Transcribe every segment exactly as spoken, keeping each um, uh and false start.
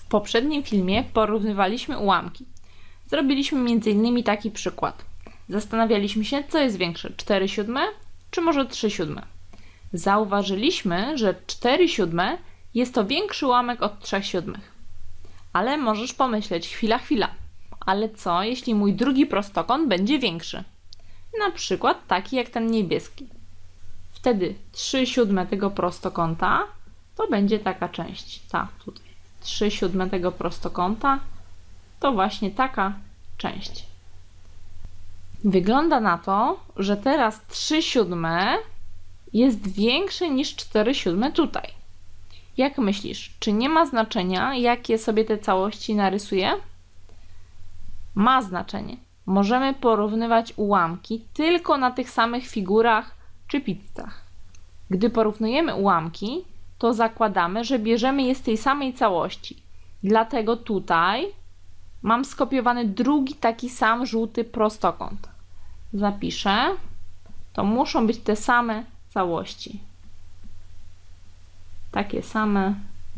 poprzednim filmie porównywaliśmy ułamki. Zrobiliśmy między innymi taki przykład. Zastanawialiśmy się, co jest większe, cztery siódme czy może trzy siódme. Zauważyliśmy, że cztery siódme jest to większy ułamek od trzy siódmych. Ale możesz pomyśleć, chwila, chwila, ale co jeśli mój drugi prostokąt będzie większy? Na przykład taki jak ten niebieski. Wtedy trzy siódme tego prostokąta to będzie taka część, ta tutaj. trzy siódme tego prostokąta to właśnie taka część. Wygląda na to, że teraz trzy siódme jest większe niż cztery siódme tutaj. Jak myślisz, czy nie ma znaczenia, jakie sobie te całości narysuję? Ma znaczenie. Możemy porównywać ułamki tylko na tych samych figurach czy pizzach. Gdy porównujemy ułamki, to zakładamy, że bierzemy je z tej samej całości. Dlatego tutaj mam skopiowany drugi taki sam żółty prostokąt. Zapiszę. To muszą być te same całości. Takie same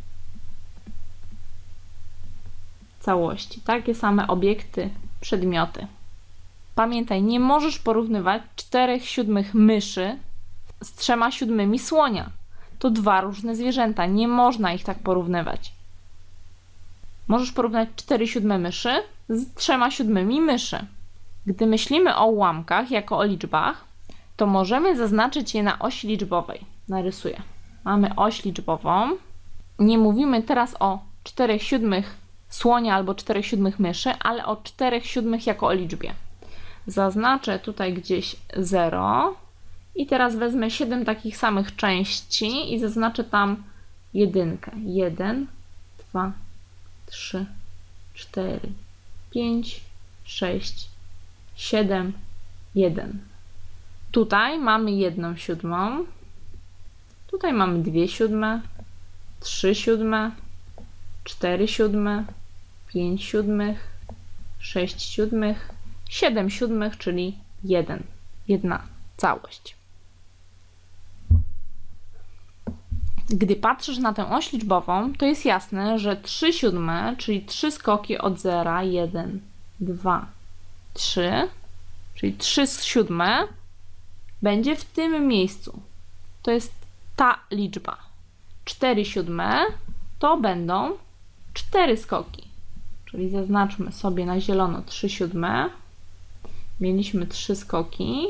całości. Takie same obiekty, przedmioty. Pamiętaj, nie możesz porównywać czterech siódmych myszy z trzema siódmymi słonia. To dwa różne zwierzęta. Nie można ich tak porównywać. Możesz porównać cztery siódme myszy z trzema siódmymi myszy. Gdy myślimy o ułamkach jako o liczbach, to możemy zaznaczyć je na osi liczbowej. Narysuję. Mamy oś liczbową. Nie mówimy teraz o czterech siódmych słonia albo czterech siódmych myszy, ale o czterech siódmych jako o liczbie. Zaznaczę tutaj gdzieś zero i teraz wezmę siedem takich samych części i zaznaczę tam jedynkę. jeden, dwa, trzy, cztery, pięć, sześć, siedem, jeden. Tutaj mamy jedną siódmą, tutaj mamy dwie siódme, trzy siódme, cztery siódme, pięć siódmych, sześć siódmych, siedem siódmych, czyli jeden, jedna całość. Gdy patrzysz na tę oś liczbową, to jest jasne, że trzy siódme, czyli trzy skoki od zera, jeden, dwa, trzy, czyli trzy siódme, będzie w tym miejscu. To jest ta liczba. cztery siódme to będą cztery skoki. Czyli zaznaczmy sobie na zielono trzy siódme. Mieliśmy trzy skoki.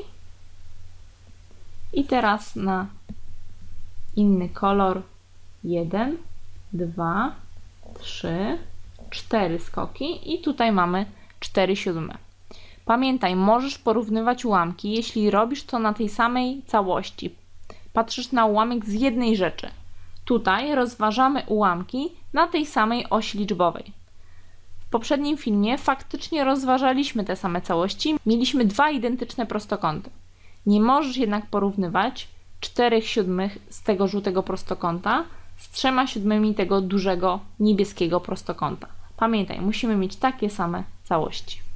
I teraz na inny kolor jeden, dwa, trzy, cztery skoki i tutaj mamy cztery siódme. Pamiętaj, możesz porównywać ułamki, jeśli robisz to na tej samej całości. Patrzysz na ułamek z jednej rzeczy. Tutaj rozważamy ułamki na tej samej osi liczbowej. W poprzednim filmie faktycznie rozważaliśmy te same całości. Mieliśmy dwa identyczne prostokąty. Nie możesz jednak porównywać czterech siódmych z tego żółtego prostokąta z trzema siódmymi tego dużego niebieskiego prostokąta. Pamiętaj, musimy mieć takie same całości.